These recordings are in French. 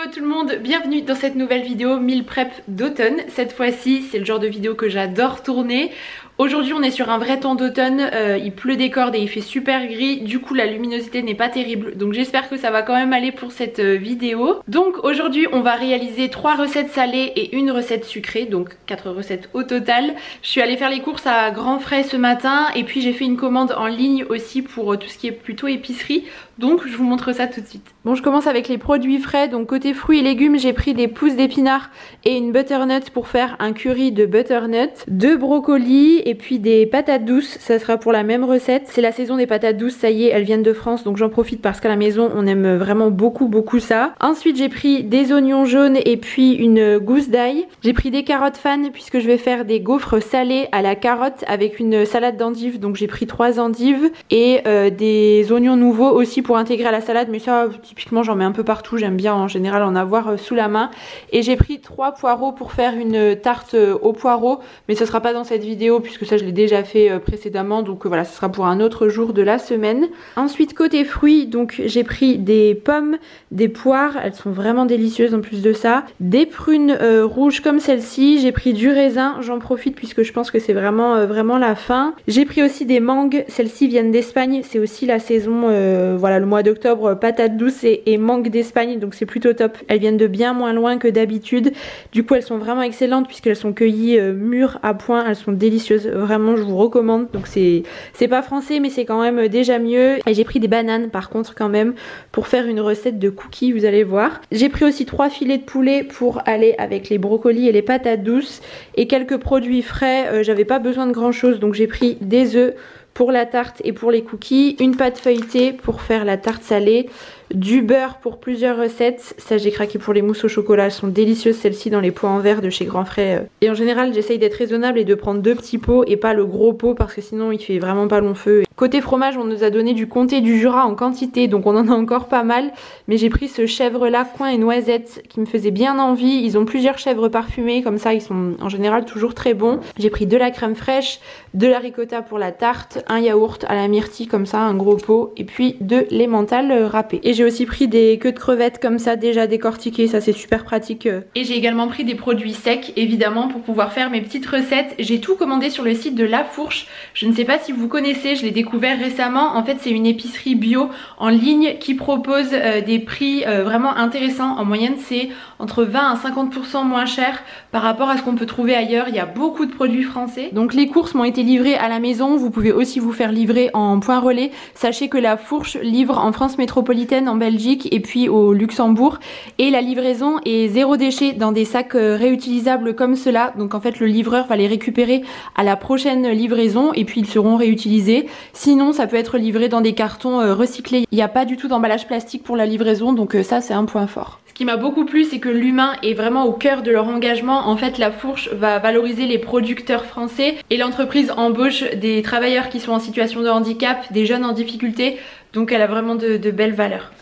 tout le monde, bienvenue dans cette nouvelle vidéo meal prep d'automne. Cette fois-ci, c'est le genre de vidéo que j'adore tourner. Aujourd'hui on est sur un vrai temps d'automne, il pleut des cordes et il fait super gris, du coup la luminosité n'est pas terrible, donc j'espère que ça va quand même aller pour cette vidéo. Donc aujourd'hui on va réaliser 3 recettes salées et une recette sucrée, donc 4 recettes au total. Je suis allée faire les courses à grands frais ce matin et puis j'ai fait une commande en ligne aussi pour tout ce qui est plutôt épicerie, donc je vous montre ça tout de suite. Bon, je commence avec les produits frais, donc côté fruits et légumes j'ai pris des pousses d'épinards et une butternut pour faire un curry de butternut, 2 brocolis et puis des patates douces, ça sera pour la même recette. C'est la saison des patates douces, ça y est, elles viennent de France, donc j'en profite parce qu'à la maison on aime vraiment beaucoup ça. Ensuite j'ai pris des oignons jaunes et puis une gousse d'ail. J'ai pris des carottes fan puisque je vais faire des gaufres salés à la carotte avec une salade d'endives, donc j'ai pris 3 endives et des oignons nouveaux aussi pour intégrer à la salade, mais ça typiquement j'en mets un peu partout, j'aime bien en général en avoir sous la main. Et j'ai pris 3 poireaux pour faire une tarte aux poireaux, mais ce sera pas dans cette vidéo puisque ça je l'ai déjà fait précédemment, donc voilà, ce sera pour un autre jour de la semaine. Ensuite côté fruits, donc j'ai pris des pommes, des poires, elles sont vraiment délicieuses en plus de ça, des prunes rouges comme celle-ci, j'ai pris du raisin, j'en profite puisque je pense que c'est vraiment la fin. J'ai pris aussi des mangues, celles-ci viennent d'Espagne, c'est aussi la saison, voilà, le mois d'octobre, patates douces et mangues d'Espagne, donc c'est plutôt top. Elles viennent de bien moins loin que d'habitude, du coup elles sont vraiment excellentes puisqu'elles sont cueillies mûres à point, elles sont délicieuses, vraiment je vous recommande. Donc c'est pas français mais c'est quand même déjà mieux. Et j'ai pris des bananes par contre quand même pour faire une recette de cookies, vous allez voir. J'ai pris aussi 3 filets de poulet pour aller avec les brocolis et les patates douces et quelques produits frais, j'avais pas besoin de grand chose, donc j'ai pris des œufs pour la tarte et pour les cookies, une pâte feuilletée pour faire la tarte salée, du beurre pour plusieurs recettes, ça j'ai craqué pour les mousses au chocolat, elles sont délicieuses celles-ci dans les pots en verre de chez Grand Frais. Et en général j'essaye d'être raisonnable et de prendre 2 petits pots et pas le gros pot parce que sinon il fait vraiment pas long feu. Côté fromage on nous a donné du comté du Jura en quantité, donc on en a encore pas mal, mais j'ai pris ce chèvre là coin et noisette qui me faisait bien envie. Ils ont plusieurs chèvres parfumées, comme ça ils sont en général toujours très bons. J'ai pris de la crème fraîche, de la ricotta pour la tarte, un yaourt à la myrtille comme ça, un gros pot, et puis de l'emmental râpé. Et j'ai aussi pris des queues de crevettes comme ça déjà décortiquées, ça c'est super pratique. Et j'ai également pris des produits secs évidemment pour pouvoir faire mes petites recettes. J'ai tout commandé sur le site de La Fourche, je ne sais pas si vous connaissez, je l'ai découvert récemment. En fait c'est une épicerie bio en ligne qui propose des prix vraiment intéressants. En moyenne c'est entre 20 à 50% moins cher par rapport à ce qu'on peut trouver ailleurs. Il y a beaucoup de produits français. Donc les courses m'ont été livrées à la maison, vous pouvez aussi vous faire livrer en point relais. Sachez que La Fourche livre en France métropolitaine, en Belgique et puis au Luxembourg, et la livraison est 0 déchet dans des sacs réutilisables comme cela. Donc en fait le livreur va les récupérer à la prochaine livraison et puis ils seront réutilisés. Sinon ça peut être livré dans des cartons recyclés. Il n'y a pas du tout d'emballage plastique pour la livraison, donc ça c'est un point fort. Ce qui m'a beaucoup plu, c'est que l'humain est vraiment au cœur de leur engagement. En fait, La Fourche va valoriser les producteurs français et l'entreprise embauche des travailleurs qui sont en situation de handicap, des jeunes en difficulté, donc elle a vraiment de belles valeurs.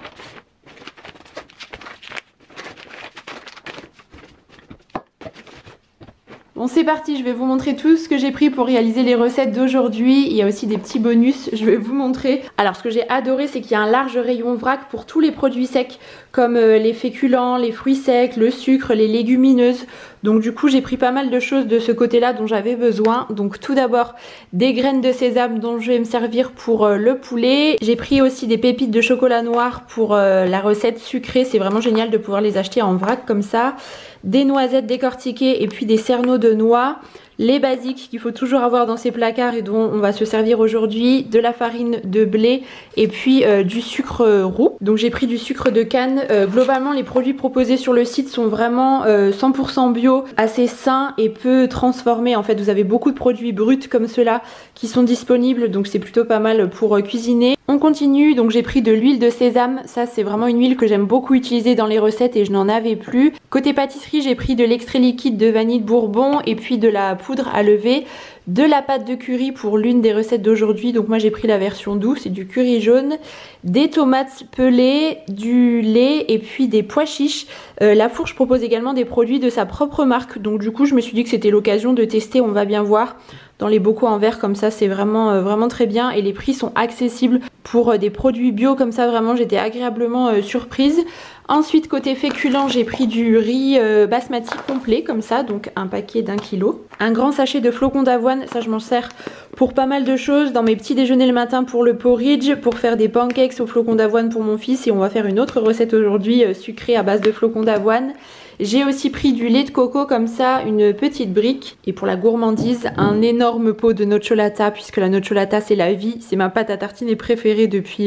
Bon c'est parti, je vais vous montrer tout ce que j'ai pris pour réaliser les recettes d'aujourd'hui. Il y a aussi des petits bonus, je vais vous montrer. Alors ce que j'ai adoré c'est qu'il y a un large rayon vrac pour tous les produits secs comme les féculents, les fruits secs, le sucre, les légumineuses. Donc du coup j'ai pris pas mal de choses de ce côté là dont j'avais besoin. Donc tout d'abord des graines de sésame dont je vais me servir pour le poulet. J'ai pris aussi des pépites de chocolat noir pour la recette sucrée, c'est vraiment génial de pouvoir les acheter en vrac comme ça. Des noisettes décortiquées et puis des cerneaux de noix, les basiques qu'il faut toujours avoir dans ces placards et dont on va se servir aujourd'hui, de la farine de blé et puis du sucre roux. Donc j'ai pris du sucre de canne. Globalement les produits proposés sur le site sont vraiment 100% bio, assez sains et peu transformés. En fait vous avez beaucoup de produits bruts comme ceux-là qui sont disponibles, donc c'est plutôt pas mal pour cuisiner. On continue, donc j'ai pris de l'huile de sésame, ça c'est vraiment une huile que j'aime beaucoup utiliser dans les recettes et je n'en avais plus. Côté pâtisserie j'ai pris de l'extrait liquide de vanille de Bourbon et puis de la poudre à lever, de la pâte de curry pour l'une des recettes d'aujourd'hui, donc moi j'ai pris la version douce, c'est du curry jaune, des tomates pelées, du lait et puis des pois chiches. La Fourche propose également des produits de sa propre marque, donc du coup je me suis dit que c'était l'occasion de tester, on va bien voir. Dans les bocaux en verre comme ça c'est vraiment très bien et les prix sont accessibles pour des produits bio comme ça, vraiment j'étais agréablement surprise. Ensuite côté féculent, j'ai pris du riz basmati complet comme ça, donc un paquet d'1 kg. Un grand sachet de flocons d'avoine, ça je m'en sers pour pas mal de choses, dans mes petits déjeuners le matin pour le porridge, pour faire des pancakes aux flocons d'avoine pour mon fils, et on va faire une autre recette aujourd'hui sucrée à base de flocons d'avoine. J'ai aussi pris du lait de coco comme ça, une petite brique. Et pour la gourmandise, un énorme pot de nocciolata, puisque la nocciolata c'est la vie, c'est ma pâte à tartiner préférée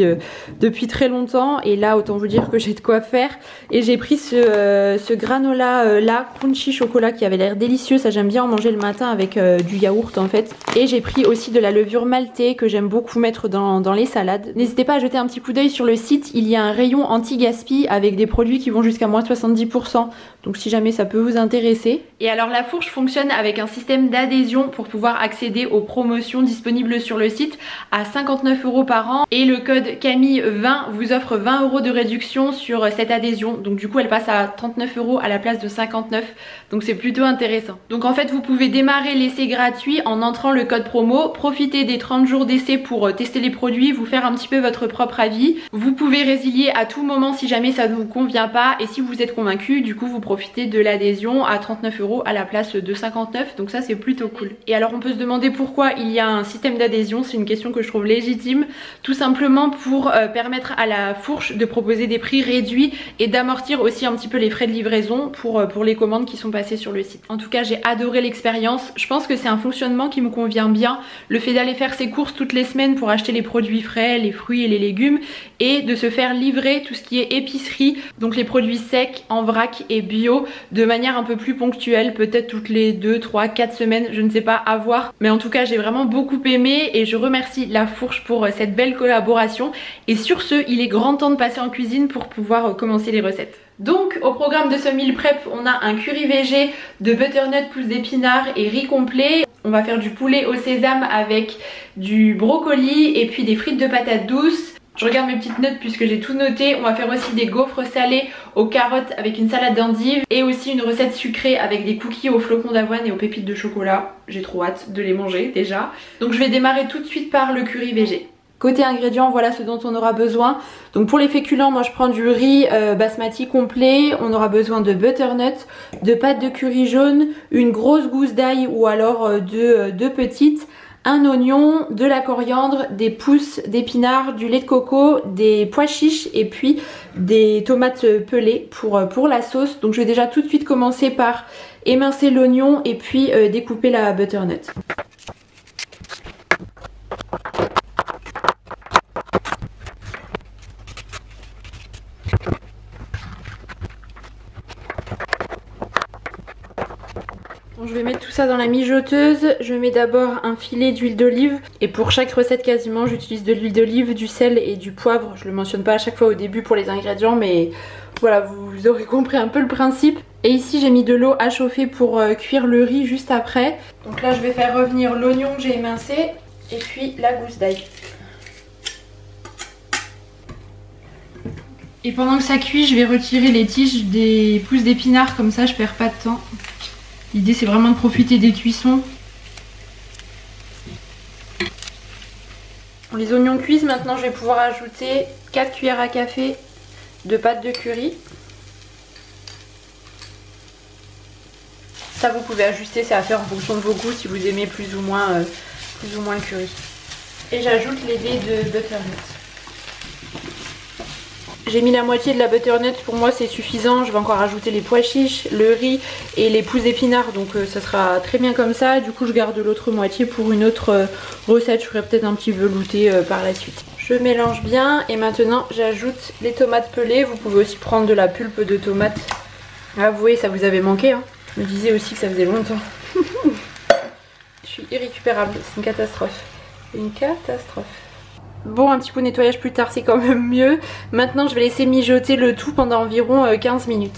depuis très longtemps. Et là autant vous dire que j'ai de quoi faire. Et j'ai pris ce granola là, crunchy chocolat, qui avait l'air délicieux, ça j'aime bien en manger le matin avec du yaourt en fait. Et j'ai pris aussi de la levure maltée que j'aime beaucoup mettre dans les salades. N'hésitez pas à jeter un petit coup d'œil sur le site, il y a un rayon anti-gaspi avec des produits qui vont jusqu'à moins 70%. Donc si jamais ça peut vous intéresser. Et alors la fourche fonctionne avec un système d'adhésion pour pouvoir accéder aux promotions disponibles sur le site à 59 € par an. Et le code Camille20 vous offre 20 € de réduction sur cette adhésion. Donc du coup elle passe à 39 € à la place de 59. Donc c'est plutôt intéressant. Donc en fait vous pouvez démarrer l'essai gratuit en entrant le code promo. Profitez des 30 jours d'essai pour tester les produits, vous faire un petit peu votre propre avis. Vous pouvez résilier à tout moment si jamais ça ne vous convient pas. Et si vous êtes convaincu, du coup vous profitez de l'adhésion à 39 € à la place de 59, donc ça c'est plutôt cool. Et alors on peut se demander pourquoi il y a un système d'adhésion, c'est une question que je trouve légitime, tout simplement pour permettre à la fourche de proposer des prix réduits et d'amortir aussi un petit peu les frais de livraison pour les commandes qui sont passées sur le site. En tout cas j'ai adoré l'expérience, je pense que c'est un fonctionnement qui me convient bien, le fait d'aller faire ses courses toutes les semaines pour acheter les produits frais, les fruits et les légumes, et de se faire livrer tout ce qui est épicerie, donc les produits secs, en vrac et bio, de manière un peu plus ponctuelle, peut-être toutes les 2, 3, 4 semaines, je ne sais pas, à voir. Mais en tout cas j'ai vraiment beaucoup aimé et je remercie la fourche pour cette belle collaboration. Et sur ce, il est grand temps de passer en cuisine pour pouvoir commencer les recettes. Donc au programme de ce meal prep, on a un curry végé de butternut, pousses d'épinards et riz complet. On va faire du poulet au sésame avec du brocoli et puis des frites de patates douces. Je regarde mes petites notes puisque j'ai tout noté. On va faire aussi des gaufres salés aux carottes avec une salade d'endives et aussi une recette sucrée avec des cookies aux flocons d'avoine et aux pépites de chocolat. J'ai trop hâte de les manger déjà. Donc je vais démarrer tout de suite par le curry végé. Côté ingrédients, voilà ce dont on aura besoin. Donc pour les féculents, moi je prends du riz basmati complet. On aura besoin de butternut, de pâte de curry jaune, une grosse gousse d'ail ou alors deux petites, un oignon, de la coriandre, des pousses d'épinards, du lait de coco, des pois chiches et puis des tomates pelées pour la sauce. Donc je vais déjà tout de suite commencer par émincer l'oignon et puis découper la butternut. Je vais mettre tout ça dans la mijoteuse. Je mets d'abord un filet d'huile d'olive. Et pour chaque recette quasiment, j'utilise de l'huile d'olive, du sel et du poivre. Je le mentionne pas à chaque fois au début pour les ingrédients, mais voilà, vous aurez compris un peu le principe. Et ici j'ai mis de l'eau à chauffer pour cuire le riz juste après. Donc là je vais faire revenir l'oignon que j'ai émincé et puis la gousse d'ail. Et pendant que ça cuit, je vais retirer les tiges des pousses d'épinards, comme ça je perds pas de temps. L'idée c'est vraiment de profiter des cuissons. Les oignons cuisent, maintenant je vais pouvoir ajouter 4 cuillères à café de pâte de curry. Ça vous pouvez ajuster, c'est à faire en fonction de vos goûts si vous aimez plus ou moins le curry. Et j'ajoute les dés de butternut. J'ai mis la moitié de la butternut, pour moi c'est suffisant. Je vais encore ajouter les pois chiches, le riz et les pousses d'épinards, donc ça sera très bien comme ça. Du coup je garde l'autre moitié pour une autre recette, je ferai peut-être un petit velouté par la suite. Je mélange bien et maintenant j'ajoute les tomates pelées. Vous pouvez aussi prendre de la pulpe de tomate. Avouez, ça vous avait manqué hein. Je me disais aussi que ça faisait longtemps. Je suis irrécupérable, c'est une catastrophe. Une catastrophe. Bon, un petit coup de nettoyage plus tard, c'est quand même mieux. Maintenant, je vais laisser mijoter le tout pendant environ 15 minutes.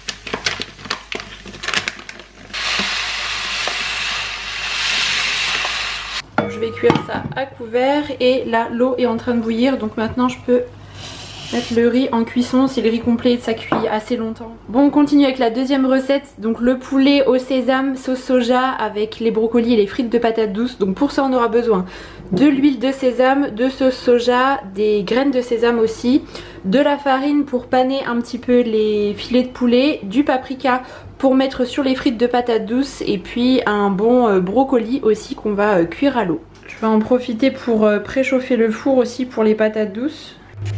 Donc, je vais cuire ça à couvert et là, l'eau est en train de bouillir. Donc maintenant, je peux mettre le riz en cuisson. C'est le riz complet, ça cuit assez longtemps. Bon, on continue avec la deuxième recette. Donc le poulet au sésame sauce soja avec les brocolis et les frites de patates douces. Donc pour ça, on aura besoin de l'huile de sésame, de sauce soja, des graines de sésame aussi, de la farine pour paner un petit peu les filets de poulet, du paprika pour mettre sur les frites de patates douces et puis un bon brocoli aussi qu'on va cuire à l'eau. Je vais en profiter pour préchauffer le four aussi pour les patates douces.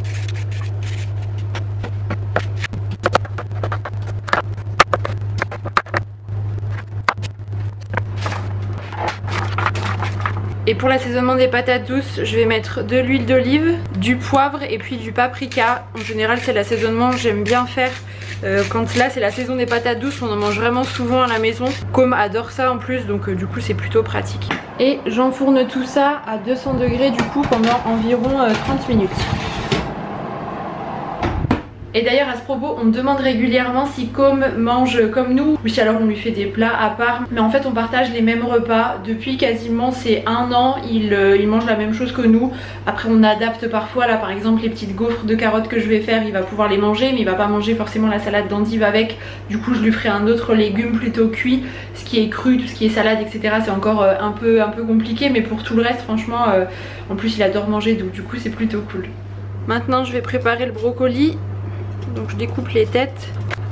Et pour l'assaisonnement des patates douces, je vais mettre de l'huile d'olive, du poivre et puis du paprika. En général, c'est l'assaisonnement que j'aime bien faire. Quand là, c'est la saison des patates douces, on en mange vraiment souvent à la maison. Com adore ça en plus, donc du coup, c'est plutôt pratique. Et j'enfourne tout ça à 200 degrés du coup pendant environ 30 minutes. Et d'ailleurs à ce propos on me demande régulièrement si Com mange comme nous ou si alors on lui fait des plats à part. Mais en fait on partage les mêmes repas depuis quasiment c'est 1 an, il mange la même chose que nous. Après on adapte parfois, là par exemple les petites gaufres de carottes que je vais faire il va pouvoir les manger mais il va pas manger forcément la salade d'endive avec. Du coup je lui ferai un autre légume plutôt cuit. Ce qui est cru, tout ce qui est salade etc, c'est encore un peu compliqué, mais pour tout le reste franchement en plus il adore manger donc du coup c'est plutôt cool. Maintenant je vais préparer le brocoli. Donc je découpe les têtes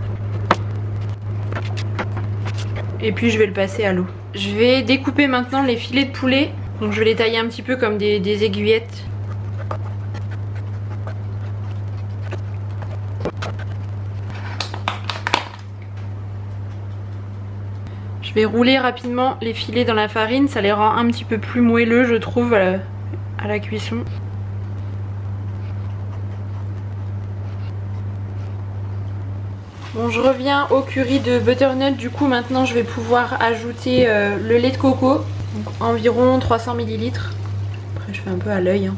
et puis je vais le passer à l'eau. Je vais découper maintenant les filets de poulet. Donc je vais les tailler un petit peu comme des aiguillettes. Je vais rouler rapidement les filets dans la farine, ça les rend un petit peu plus moelleux je trouve à la cuisson. Bon, je reviens au curry de butternut, du coup maintenant je vais pouvoir ajouter le lait de coco, donc environ 300 ml. Après je fais un peu à l'œil.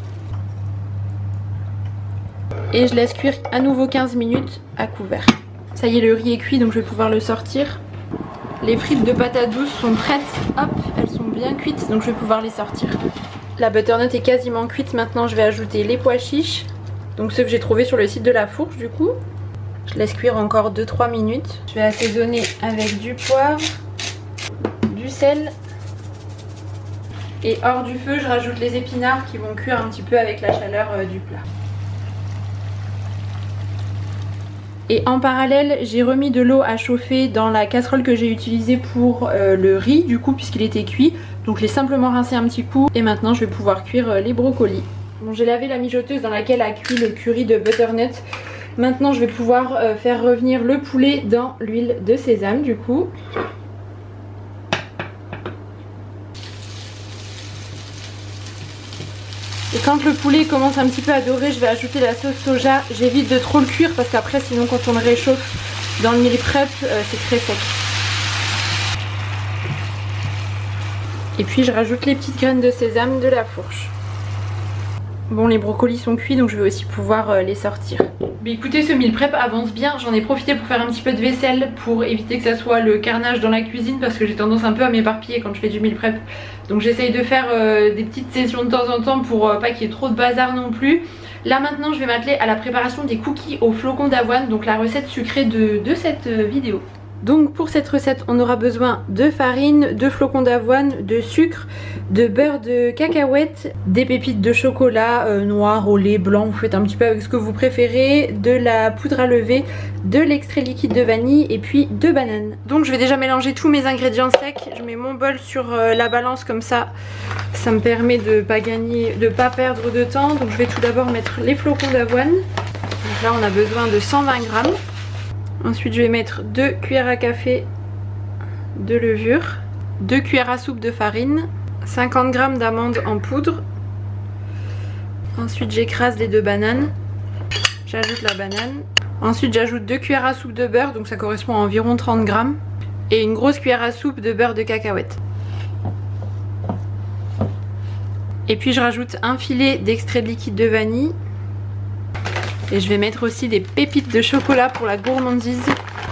Et je laisse cuire à nouveau 15 minutes à couvert. Ça y est, le riz est cuit donc je vais pouvoir le sortir. Les frites de patates douces sont prêtes, hop, elles sont bien cuites donc je vais pouvoir les sortir. La butternut est quasiment cuite, maintenant je vais ajouter les pois chiches, donc ceux que j'ai trouvés sur le site de la fourche du coup. Je laisse cuire encore 2-3 minutes. Je vais assaisonner avec du poivre, du sel. Et hors du feu, je rajoute les épinards qui vont cuire un petit peu avec la chaleur du plat. Et en parallèle, j'ai remis de l'eau à chauffer dans la casserole que j'ai utilisée pour le riz du coup puisqu'il était cuit. Donc je l'ai simplement rincé un petit coup et maintenant je vais pouvoir cuire les brocolis. Bon, j'ai lavé la mijoteuse dans laquelle a cuit le curry de butternut. Maintenant je vais pouvoir faire revenir le poulet dans l'huile de sésame du coup. Et quand le poulet commence un petit peu à dorer, je vais ajouter la sauce soja. J'évite de trop le cuire parce qu'après sinon quand on le réchauffe dans le meal prep c'est très sec. Et puis je rajoute les petites graines de sésame de la fourche. Bon, les brocolis sont cuits donc je vais aussi pouvoir les sortir. Mais écoutez, ce meal prep avance bien. J'en ai profité pour faire un petit peu de vaisselle pour éviter que ça soit le carnage dans la cuisine parce que j'ai tendance un peu à m'éparpiller quand je fais du meal prep. Donc j'essaye de faire des petites sessions de temps en temps pour pas qu'il y ait trop de bazar non plus. Là maintenant je vais m'atteler à la préparation des cookies aux flocons d'avoine, donc la recette sucrée de cette vidéo. Donc pour cette recette on aura besoin de farine, de flocons d'avoine, de sucre, de beurre de cacahuète, des pépites de chocolat noir au lait blanc, vous faites un petit peu avec ce que vous préférez, de la poudre à lever, de l'extrait liquide de vanille et puis 2 bananes. Donc je vais déjà mélanger tous mes ingrédients secs, je mets mon bol sur la balance comme ça me permet de pas perdre de temps. Donc je vais tout d'abord mettre les flocons d'avoine, donc là on a besoin de 120 grammes. Ensuite je vais mettre 2 cuillères à café de levure, 2 cuillères à soupe de farine, 50 g d'amandes en poudre. Ensuite j'écrase les 2 bananes, j'ajoute la banane. Ensuite j'ajoute 2 cuillères à soupe de beurre, donc ça correspond à environ 30 g. Et une grosse cuillère à soupe de beurre de cacahuète. Et puis je rajoute un filet d'extrait de liquide de vanille. Et je vais mettre aussi des pépites de chocolat pour la gourmandise.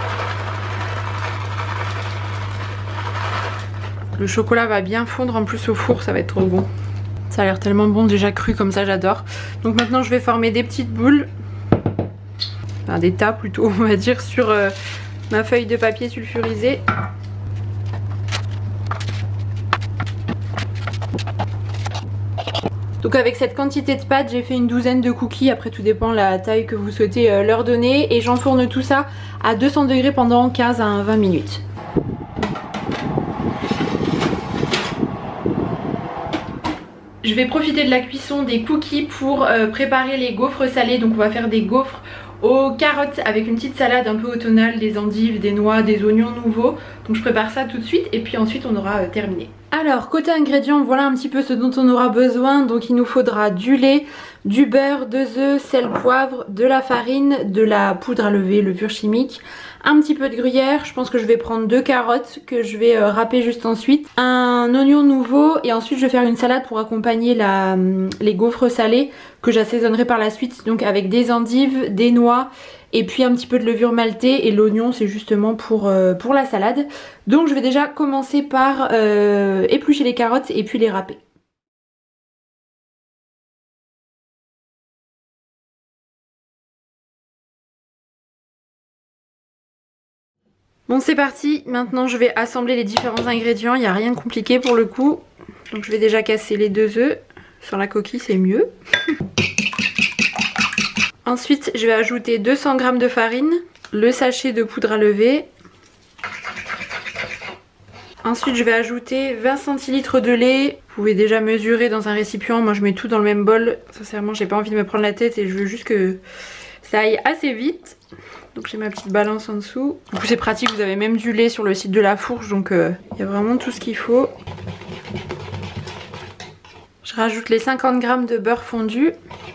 Le chocolat va bien fondre en plus au four, ça va être trop bon. Ça a l'air tellement bon déjà cru comme ça, j'adore. Donc maintenant je vais former des petites boules. Enfin des tas plutôt on va dire sur ma feuille de papier sulfurisé. Donc avec cette quantité de pâtes, j'ai fait une douzaine de cookies, après tout dépend la taille que vous souhaitez leur donner. Et j'enfourne tout ça à 200 degrés pendant 15 à 20 minutes. Je vais profiter de la cuisson des cookies pour préparer les gaufres salés. Donc on va faire des gaufres aux carottes avec une petite salade un peu automnale, des endives, des noix, des oignons nouveaux. Donc je prépare ça tout de suite et puis ensuite on aura terminé. Alors côté ingrédients, voilà un petit peu ce dont on aura besoin. Donc il nous faudra du lait, du beurre, 2 œufs, sel, poivre, de la farine, de la poudre à lever, levure chimique, un petit peu de gruyère. Je pense que je vais prendre 2 carottes que je vais râper juste ensuite, un oignon nouveau et ensuite je vais faire une salade pour accompagner les gaufres salées que j'assaisonnerai par la suite, donc avec des endives, des noix et puis un petit peu de levure maltée, et l'oignon c'est justement pour la salade. Donc je vais déjà commencer par éplucher les carottes et puis les râper. Bon c'est parti, maintenant je vais assembler les différents ingrédients, il n'y a rien de compliqué pour le coup. Donc je vais déjà casser les 2 œufs, sur la coquille c'est mieux. Ensuite je vais ajouter 200 g de farine, le sachet de poudre à lever. Ensuite je vais ajouter 20 centilitres de lait. Vous pouvez déjà mesurer dans un récipient, moi je mets tout dans le même bol. Sincèrement j'ai pas envie de me prendre la tête et je veux juste que ça aille assez vite. Donc j'ai ma petite balance en dessous. Du coup c'est pratique, vous avez même du lait sur le site de la fourche, donc il y a vraiment tout ce qu'il faut. Je rajoute les 50 g de beurre fondu.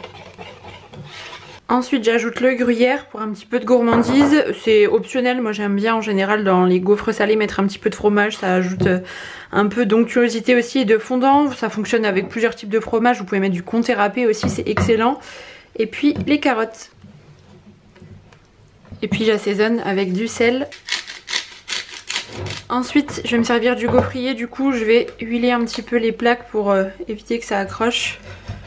Ensuite j'ajoute le gruyère pour un petit peu de gourmandise. C'est optionnel, moi j'aime bien en général dans les gaufres salées mettre un petit peu de fromage. Ça ajoute un peu d'onctuosité aussi et de fondant. Ça fonctionne avec plusieurs types de fromage. Vous pouvez mettre du comté râpé aussi, c'est excellent. Et puis les carottes. Et puis j'assaisonne avec du sel. Ensuite je vais me servir du gaufrier, du coup je vais huiler un petit peu les plaques pour éviter que ça accroche.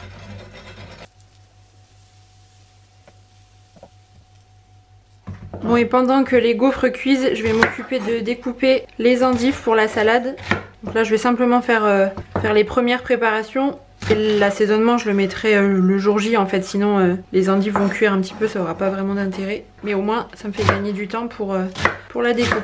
Bon et pendant que les gaufres cuisent, je vais m'occuper de découper les endives pour la salade. Donc là je vais simplement faire les premières préparations. Et l'assaisonnement je le mettrai le jour J en fait, sinon les endives vont cuire un petit peu, ça aura pas vraiment d'intérêt. Mais au moins ça me fait gagner du temps pour la découpe.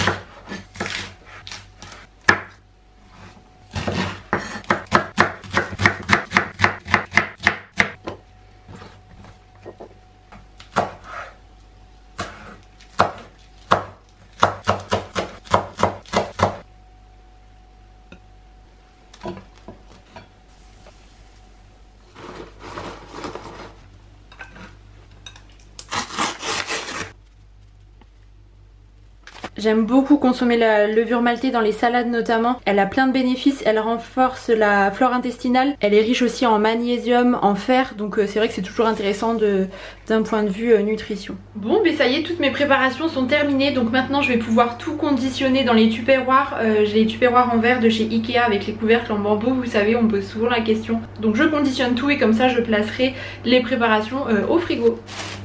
J'aime beaucoup consommer la levure maltée dans les salades notamment. Elle a plein de bénéfices, elle renforce la flore intestinale. Elle est riche aussi en magnésium, en fer, donc c'est vrai que c'est toujours intéressant d'un point de vue nutrition. Bon mais ça y est, toutes mes préparations sont terminées, donc maintenant je vais pouvoir tout conditionner dans les tupperwares. J'ai les tupperwares en verre de chez Ikea avec les couvercles en bambou, vous savez on me pose souvent la question. Donc je conditionne tout et comme ça je placerai les préparations au frigo.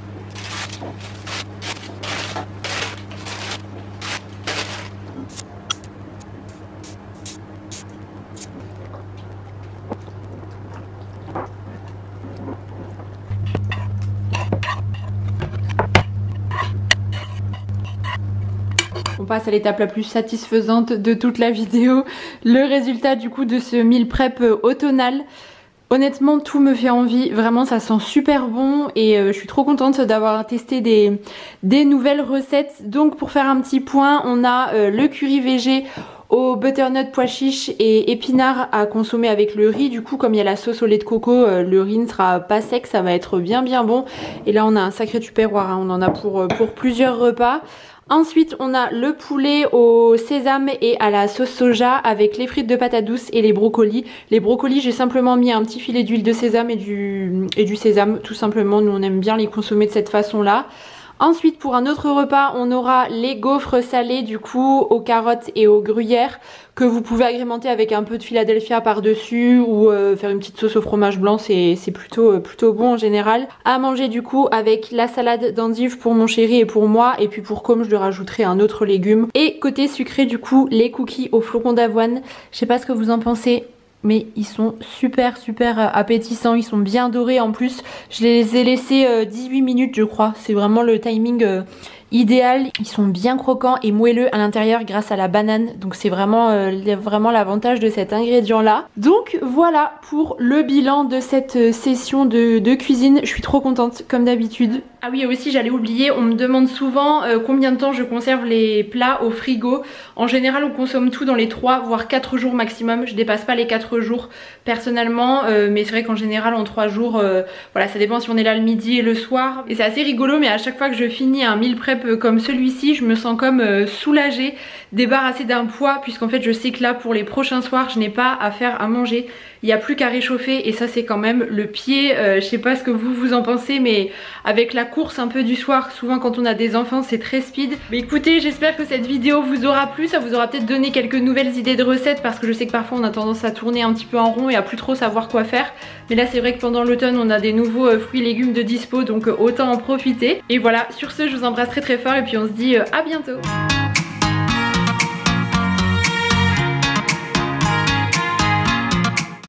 On passe à l'étape la plus satisfaisante de toute la vidéo, le résultat du coup de ce meal prep automnal. Honnêtement tout me fait envie, vraiment ça sent super bon et je suis trop contente d'avoir testé des nouvelles recettes. Donc pour faire un petit point, on a le curry végé au butternut, pois chiches et épinards à consommer avec le riz. Du coup comme il y a la sauce au lait de coco, le riz ne sera pas sec, ça va être bien bon. Et là on a un sacré tupperware, hein, on en a pour plusieurs repas. Ensuite on a le poulet au sésame et à la sauce soja avec les frites de patates douces et les brocolis. Les brocolis j'ai simplement mis un petit filet d'huile de sésame et du sésame tout simplement, nous on aime bien les consommer de cette façon là. Ensuite pour un autre repas on aura les gaufres salées du coup aux carottes et aux gruyères que vous pouvez agrémenter avec un peu de Philadelphia par dessus ou faire une petite sauce au fromage blanc, c'est plutôt bon en général. À manger du coup avec la salade d'endives pour mon chéri et pour moi, et puis pour Côme je lui rajouterai un autre légume. Et côté sucré du coup les cookies au flocon d'avoine, je sais pas ce que vous en pensez mais ils sont super appétissants, ils sont bien dorés en plus. Je les ai laissés 18 minutes je crois, c'est vraiment le timing idéal. Ils sont bien croquants et moelleux à l'intérieur grâce à la banane, donc c'est vraiment l'avantage de cet ingrédient là. Donc voilà pour le bilan de cette session de cuisine. Je suis trop contente comme d'habitude. Ah oui, aussi j'allais oublier, on me demande souvent combien de temps je conserve les plats au frigo. En général on consomme tout dans les 3 voire 4 jours maximum. Je dépasse pas les 4 jours personnellement, mais c'est vrai qu'en général en 3 jours, voilà, ça dépend si on est là le midi et le soir. Et c'est assez rigolo, mais à chaque fois que je finis un meal prep comme celui-ci, je me sens comme soulagée, débarrassée d'un poids, puisqu'en fait je sais que là pour les prochains soirs je n'ai pas à faire à manger. Il n'y a plus qu'à réchauffer et ça c'est quand même le pied. Je sais pas ce que vous en pensez, mais avec la course un peu du soir, souvent quand on a des enfants c'est très speed. Mais écoutez, j'espère que cette vidéo vous aura plu, ça vous aura peut-être donné quelques nouvelles idées de recettes, parce que je sais que parfois on a tendance à tourner un petit peu en rond et à plus trop savoir quoi faire. Mais là c'est vrai que pendant l'automne on a des nouveaux fruits et légumes de dispo, donc autant en profiter. Et voilà, sur ce je vous embrasse très fort et puis on se dit à bientôt.